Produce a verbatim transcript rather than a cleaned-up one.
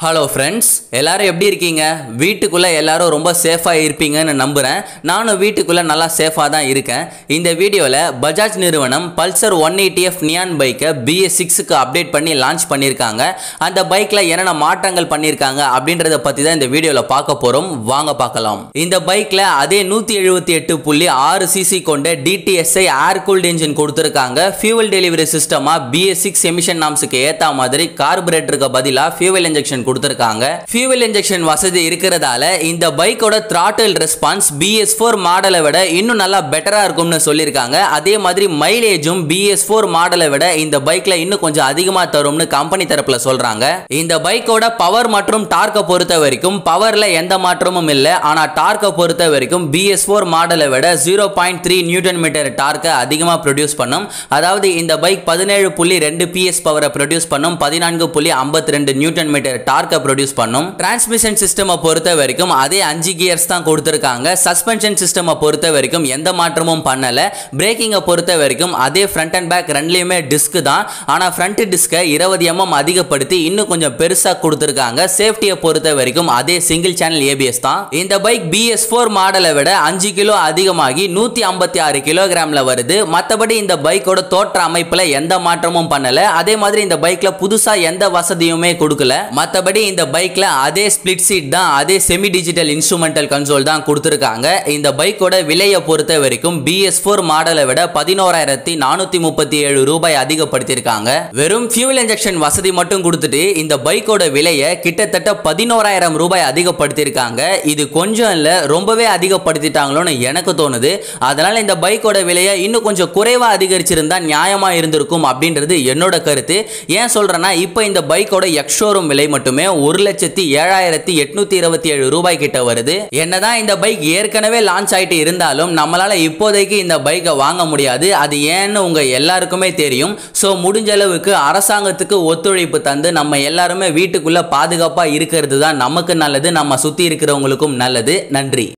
Hello friends, எல்லாரும் எப்படி இருக்கீங்க? வீட்டுக்குள்ளே எல்லாரும் ரொம்ப சேஃபாக இருப்பீங்கன்னு நம்புகிறேன். நானும் வீட்டுக்குள்ளே நல்லா சேஃபாக தான் இருக்கேன். இந்த வீடியோவில் பஜாஜ் நிறுவனம் Pulsar one eighty F Neon பைக்கை பி எஸ் சிக்ஸுக்கு அப்டேட் பண்ணி லான்ச் பண்ணியிருக்காங்க. அந்த பைக்கில் என்னென்ன மாற்றங்கள் பண்ணியிருக்காங்க அப்படின்றத பற்றி தான் இந்த வீடியோவில் பார்க்க போகிறோம். வாங்க பார்க்கலாம். இந்த பைக்கில் அதே நூற்றி எழுபத்தி எட்டு புள்ளி ஆறு சிசி கொண்ட டிடிஎஸ்ஐ ஏர் கூல்ட் இன்ஜின் கொடுத்துருக்காங்க. ஃபியூவல் டெலிவரி சிஸ்டமாக பி எஸ் சிக்ஸ் எமிஷன் நாம்ஸுக்கு ஏற்ற மாதிரி கார்பரேட்டருக்கு பதிலாக ஃபியூவல் இன்ஜெக்ஷன் கொடுத்திருக்காங்க. ஃபியூவல் இன்ஜெக்ஷன் வசதி இருக்கிறதால இந்த பைக்கோட throttle response B S four மாடலை விட இன்னும் நல்லா பெட்டரா இருக்கும்னு சொல்லியிருக்காங்க. அதே மாதிரி மைலேஜும் பி எஸ் ஃபோர் மாடலை விட இந்த பைக்ல இன்னும் கொஞ்சம் அதிகமா தரும்னு கம்பெனி தரப்புல சொல்றாங்க. இந்த பைக்கோட பவர் மற்றும் டார்க்கை பொறுத்த வரைக்கும் பவர்ல எந்த மாற்றமும் இல்லை. ஆனா டார்க்கை பொறுத்த வரைக்கும் பி எஸ் ஃபோர் மாடலை விட zero point three newton metre டார்க்கை அதிகமா ப்ரொடியூஸ் பண்ணும். அதாவது இந்த பைக் பதினேழு புள்ளி ரெண்டு பிஎஸ் பவரை ப்ரொடியூஸ் பண்ணும். பதினான்கு புள்ளி ஐம்பத்தி ரெண்டு நியூட்டன் மீட்டர் டார்க் ப்ரொடியூஸ் பண்ணும். டிரான்ஸ்மிஷன் சிஸ்டமை பொறுத்த வரைக்கும் அதே அஞ்சு கியர்ஸ் தான் கொடுத்திருக்காங்க. சஸ்பென்ஷன் சிஸ்டமை பொறுத்த வரைக்கும் எந்த மாற்றமும் பண்ணல. பிரேக்கிங்கை பொறுத்த வரைக்கும் அதே ஃப்ரண்ட் அண்ட் பேக் ரெண்டுலயுமே டிஸ்க் தான். ஆனா ஃப்ரண்ட் டிஸ்கை இருபது எம்எம் அதிகப்படுத்தி இன்னும் கொஞ்சம் பெருசா கொடுத்திருக்காங்க. சேஃப்டியை பொறுத்த வரைக்கும் அதே சிங்கிள் சேனல் ஏபிஎஸ் தான். இந்த பைக் பி எஸ் ஃபோர் மாடலை விட அஞ்சு கிலோ அதிகமாகி நூத்தி ஐம்பத்தி ஆறு கிலோகிராம்ல வருது. மற்றபடி இந்த பைக்கோட தோற்ற அமைப்புல எந்த மாற்றமும் பண்ணல. அதே மாதிரி இந்த பைக்ல புதுசா எந்த வசதியுமே கொடுக்கல. மற்றபடி இந்த பைக்ல அதே ஸ்பிளிட் சீட் தான், அதே செமி டிஜிட்டல் இன்ஸ்ட்ருமெண்டல் கன்சோல் தான் கொடுத்திருக்காங்க. இந்த பைக்கோட விலையை பொறுத்த வரைக்கும் பி எஸ் ஃபோர் மாடலை விட பதினோராயிரத்தி நானூத்தி முப்பத்தி ஏழு ரூபாய் அதிகப்படுத்தியிருக்காங்க. வெறும் ஃபியூல் இன்ஜெக்ஷன் வசதி மட்டும் கொடுத்துட்டு இந்த பைக்கோட விலையை கிட்டத்தட்ட பதினோராயிரம் ரூபாய் அதிகப்படுத்தியிருக்காங்க. இது கொஞ்சம் இல்ல, ரொம்பவே அதிகப்படுத்திட்டாங்களோன்னு எனக்கு தோணுது. அதனால இந்த பைக்கோட விலையை இன்னும் கொஞ்சம் குறைவா அதிகரிச்சிருந்தா நியாயமா இருந்திருக்கும் அப்படின்றது என்னோட கருத்து. ஏன் சொல்றேன்னா, இப்போ இந்த பைக்கோட எக்ஸ் ஷோரூம் விலை மட்டுமே ஒரு லட்சத்தி ஏழாயிரத்தி எட்நூத்தி இருபத்தி ஏழு ரூபாய் கிட்ட வருது. என்னதான் இந்த பைக் ஏற்கனவே லான்ச் ஆயிட்டு இருந்தாலும் நம்மளால இப்போதைக்கு இந்த பைக்கை வாங்க முடியாது. அது ஏன்னு உங்க எல்லாருக்குமே தெரியும். சோ முடிஞ்ச அளவுக்கு அரசாங்கத்துக்கு ஒத்துழைப்பு தந்து நம்ம எல்லாருமே வீட்டுக்குள்ள பாதுகாப்பா இருக்கிறது தான் நமக்கு நல்லது, நம்ம சுத்தி இருக்கிறவங்களுக்கும் நல்லது. நன்றி.